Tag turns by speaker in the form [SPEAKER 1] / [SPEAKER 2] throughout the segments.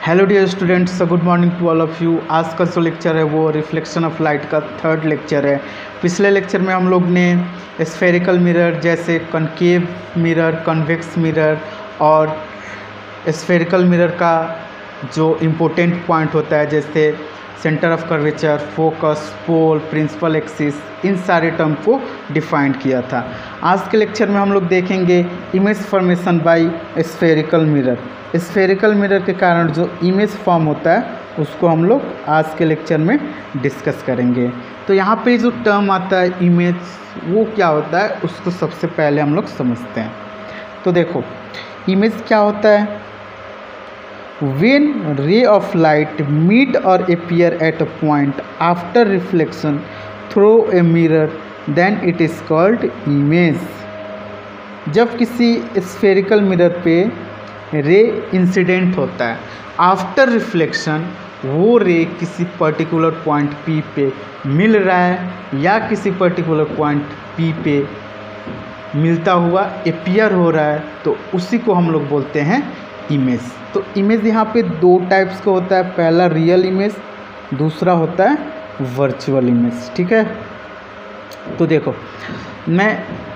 [SPEAKER 1] Hello dear students, good morning to all of you. आज का जो लेक्चर है वो रिफ्लेक्शन ऑफ लाइट का थर्ड लेक्चर है। पिछले लेक्चर में हम लोग ने स्फेरिकल मिरर जैसे कनकेव मिरर, कन्वेक्स मिरर और स्फेरिकल मिरर का जो इम्पोर्टेंट पॉइंट होता है जैसे centre of curvature, focus, pole, principal axis, इन सारे टर्म को डिफाइन किया था। आज के लेक्चर में हम लोग देखेंगे image formation by spherical mirror. Spherical mirror के कारण जो इमेज फॉर्म होता है उसको हम लोग आज के लेक्चर में डिस्कस करेंगे। तो यहाँ पे जो टर्म आता है इमेज, वो क्या होता है उसको सबसे पहले हम लोग समझते हैं। तो देखो इमेज क्या होता है। When ray of light meet or appear at a point after reflection through a mirror, then it is called image। जब किसी स्फेरिकल मिरर पे रे इंसिडेंट होता है आफ्टर रिफ्लेक्शन, वो रे किसी पर्टिकुलर पॉइंट P पे मिल रहा है या किसी पर्टिकुलर पॉइंट P पे मिलता हुआ एपियर हो रहा है, तो उसी को हम लोग बोलते हैं इमेज। तो इमेज यहाँ पे दो टाइप्स का होता है, पहला रियल इमेज, दूसरा होता है वर्चुअल इमेज। ठीक है, तो देखो मैं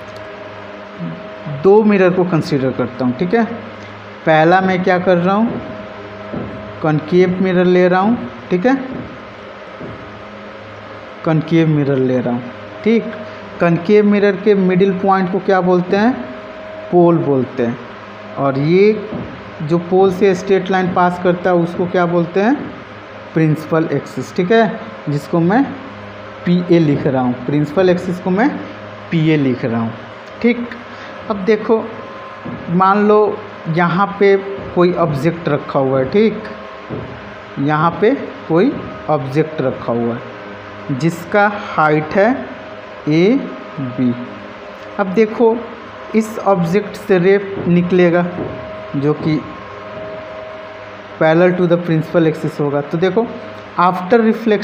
[SPEAKER 1] दो मिरर को कंसीडर करता हूँ। ठीक है, पहला मैं क्या कर रहा हूँ, कनकेव मिरर ले रहा हूँ। ठीक है, कनकेव मिरर ले रहा हूँ। ठीक, कनकेव मिरर के मिडिल पॉइंट को क्या बोलते हैं, पोल बोलते हैं, और ये जो पोल से स्ट्रेट लाइन पास करता है उसको क्या बोलते हैं, प्रिंसिपल एक्सिस। ठीक है, जिसको मैं PA लिख रहा हूँ, प्रिंसिपल एक्सिस को मैं PA लिख रहा हूँ। ठीक, अब देखो मान लो यहाँ पे कोई ऑब्जेक्ट रखा हुआ है। ठीक, यहाँ पे कोई ऑब्जेक्ट रखा हुआ है जिसका हाइट है AB। अब देखो इस ऑब्जेक्ट से रे निकलेगा जो कि parallel to the principal axis होगा। तो देखो आफ्टर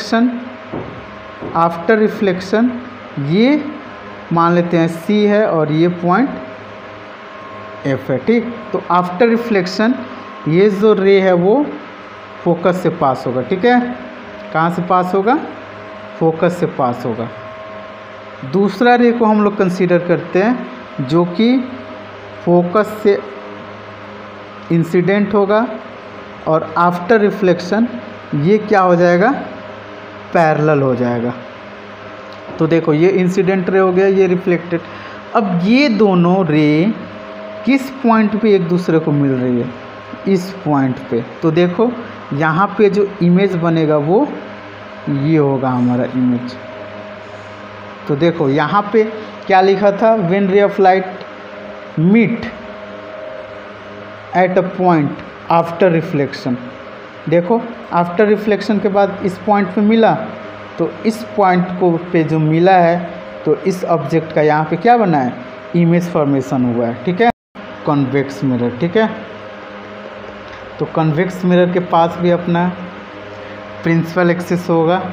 [SPEAKER 1] रिफ्लेक्शन ये मान लेते हैं C है और ये पॉइंट F है। ठीक, तो आफ्टर रिफ्लेक्शन ये जो रे है वो फोकस से पास होगा। ठीक है, कहाँ से पास होगा, फोकस से पास होगा। दूसरा रे को हम लोग कंसीडर करते हैं जो कि फोकस से इंसिडेंट होगा और आफ्टर रिफ्लेक्शन ये क्या हो जाएगा, पैरेलल हो जाएगा। तो देखो ये इंसिडेंट रे हो गया, ये रिफ्लेक्टेड। अब ये दोनों रे किस पॉइंट पे एक दूसरे को मिल रही है, इस पॉइंट पे। तो देखो यहाँ पे जो इमेज बनेगा वो ये होगा हमारा इमेज। तो देखो यहाँ पे क्या लिखा था, when ray of light meet at a point after reflection. देखो आफ्टर रिफ्लेक्शन के बाद इस पॉइंट पे मिला, तो इस पॉइंट को पे जो मिला है तो इस ऑब्जेक्ट का यहाँ पे क्या बना है, इमेज फॉर्मेशन हुआ है। ठीक है, कन्वेक्स मिरर। ठीक है, तो कन्वेक्स मिरर के पास भी अपना प्रिंसिपल एक्सिस होगा,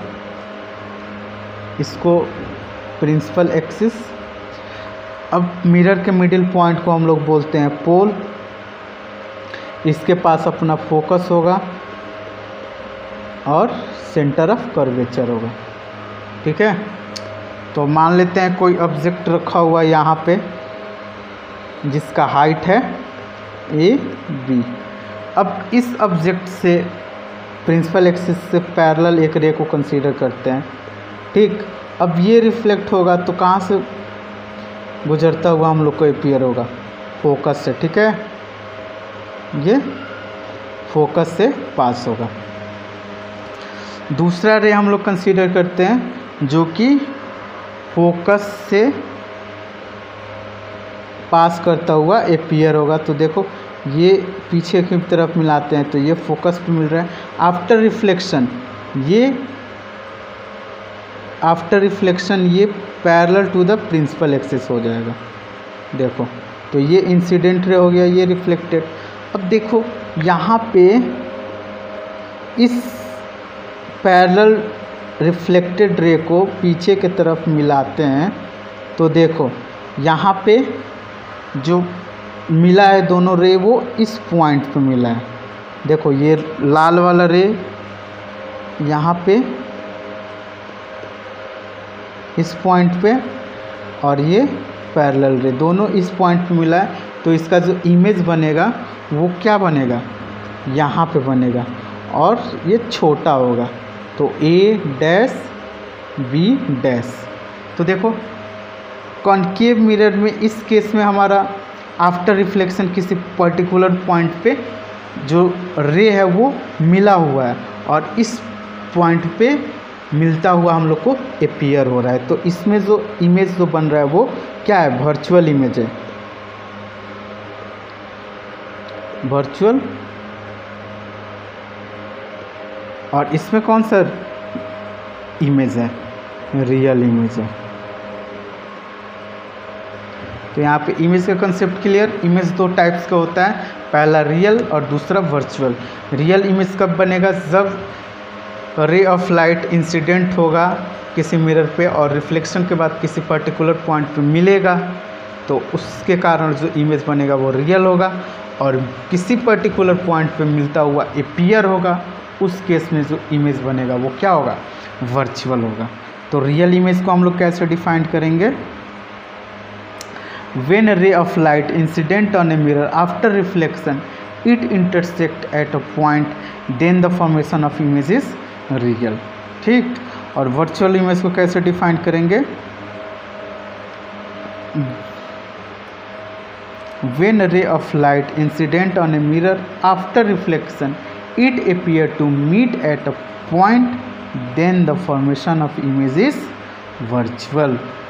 [SPEAKER 1] इसको प्रिंसिपल एक्सिस। अब मिरर के मिडिल पॉइंट को हम लोग बोलते हैं पोल, इसके पास अपना फोकस होगा और सेंटर ऑफ कर्वेचर होगा। ठीक है, तो मान लेते हैं कोई ऑब्जेक्ट रखा हुआ है यहाँ पे जिसका हाइट है AB। अब इस ऑब्जेक्ट से प्रिंसिपल एक्सिस से पैरेलल एक रे को कंसीडर करते हैं। ठीक, अब ये रिफ्लेक्ट होगा तो कहाँ से गुजरता हुआ हम लोग को अपीयर होगा, फोकस से। ठीक है, ये फोकस से पास होगा। दूसरा रे हम लोग कंसीडर करते हैं जो कि फोकस से पास करता हुआ अपीयर होगा। तो देखो ये पीछे की तरफ मिलाते हैं तो ये फोकस पे मिल रहा है। आफ्टर रिफ्लेक्शन ये parallel to the principal axis हो जाएगा। देखो तो ये इंसिडेंट रे हो गया, ये रिफ्लेक्टेड। अब देखो यहाँ पे इस पैरेलल रिफ्लेक्टेड रे को पीछे की तरफ मिलाते हैं तो देखो यहाँ पे जो मिला है दोनों रे वो इस पॉइंट पे मिला है। देखो ये लाल वाला रे यहाँ पे इस पॉइंट पे, और ये पैरेलल रे दोनों इस पॉइंट पे मिला है, तो इसका जो इमेज बनेगा वो क्या बनेगा, यहाँ पे बनेगा, और ये छोटा होगा, तो ए डैश बी डैश। तो देखो कॉन्केव मिरर में इस केस में हमारा आफ्टर रिफ्लेक्शन किसी पर्टिकुलर पॉइंट पे जो रे है वो मिला हुआ है, और इस पॉइंट पे मिलता हुआ हम लोग को अपीयर हो रहा है। तो इसमें जो इमेज जो बन रहा है वो क्या है, वर्चुअल इमेज है, वर्चुअल। और इसमें कौन सा इमेज है, रियल इमेज है। तो यहाँ पे इमेज का कंसेप्ट क्लियर। इमेज दो टाइप्स का होता है, पहला रियल और दूसरा वर्चुअल। रियल इमेज कब बनेगा, जब रे ऑफ लाइट इंसिडेंट होगा किसी मिरर पे और रिफ्लेक्शन के बाद किसी पर्टिकुलर पॉइंट पे मिलेगा, तो उसके कारण जो इमेज बनेगा वो रियल होगा, और किसी पर्टिकुलर पॉइंट पे मिलता हुआ अपीयर होगा, उस केस में जो इमेज बनेगा वो क्या होगा, वर्चुअल होगा। तो रियल इमेज को हम लोग कैसे डिफाइन करेंगे, when a ray of light incident on a mirror after reflection it intersect at a point, then the formation of image is real। ठीक, और वर्चुअल इमेज को कैसे डिफाइन करेंगे, when a ray of light incident on a mirror after reflection it appear to meet at a point, then the formation of image is virtual।